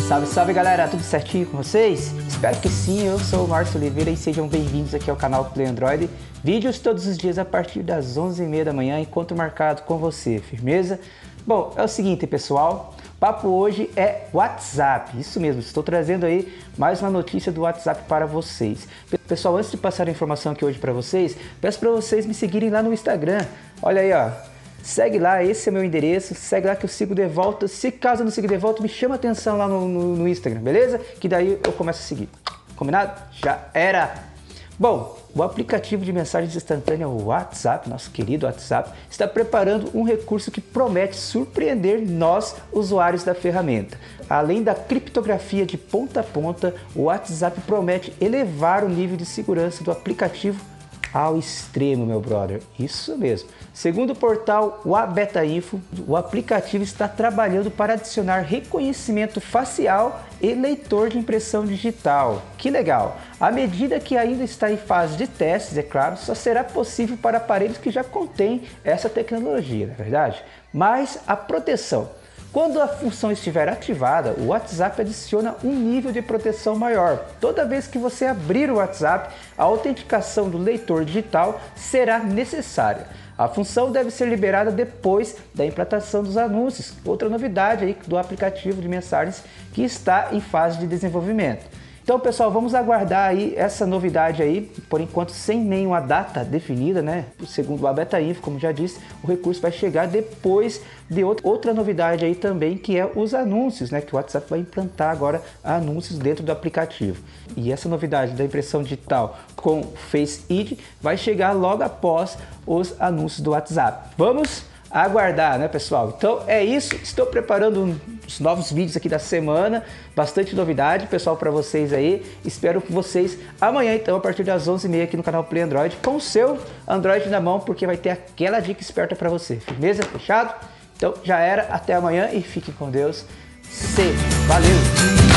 Salve, salve galera, tudo certinho com vocês? Espero que sim, eu sou o Márcio Oliveira e sejam bem-vindos aqui ao canal Play Android. Vídeos todos os dias a partir das 11h30 da manhã, encontro marcado com você, firmeza? Bom, é o seguinte pessoal, o papo hoje é WhatsApp, isso mesmo, estou trazendo aí mais uma notícia do WhatsApp para vocês. Pessoal, antes de passar a informação aqui hoje para vocês, peço para vocês me seguirem lá no Instagram, olha aí ó. Segue lá, esse é meu endereço, segue lá que eu sigo de volta. Se caso eu não siga de volta, me chama atenção lá no Instagram, beleza? Que daí eu começo a seguir. Combinado? Já era! Bom, o aplicativo de mensagens instantâneas WhatsApp, nosso querido WhatsApp, está preparando um recurso que promete surpreender nós, usuários da ferramenta. Além da criptografia de ponta a ponta, o WhatsApp promete elevar o nível de segurança do aplicativo ao extremo, meu brother. Isso mesmo. Segundo o portal Wabetainfo, o aplicativo está trabalhando para adicionar reconhecimento facial e leitor de impressão digital. Que legal! A medida que ainda está em fase de testes, é claro, só será possível para aparelhos que já contêm essa tecnologia, não é verdade? Mas a proteção. Quando a função estiver ativada, o WhatsApp adiciona um nível de proteção maior. Toda vez que você abrir o WhatsApp, a autenticação do leitor digital será necessária. A função deve ser liberada depois da implantação dos anúncios. Outra novidade aí do aplicativo de mensagens que está em fase de desenvolvimento. Então pessoal, vamos aguardar aí essa novidade aí, por enquanto sem nenhuma data definida, né? Segundo a Betainfo, como já disse, o recurso vai chegar depois de outra novidade aí também, que é os anúncios, né? Que o WhatsApp vai implantar agora anúncios dentro do aplicativo. E essa novidade da impressão digital com Face ID vai chegar logo após os anúncios do WhatsApp. Vamos aguardar, né pessoal? Então é isso, estou preparando os novos vídeos aqui da semana, bastante novidade pessoal para vocês aí, espero que vocês amanhã então a partir das 11h30 aqui no canal Play Android com o seu Android na mão, porque vai ter aquela dica esperta para você, firmeza? Fechado? Então já era, até amanhã e fiquem com Deus, valeu!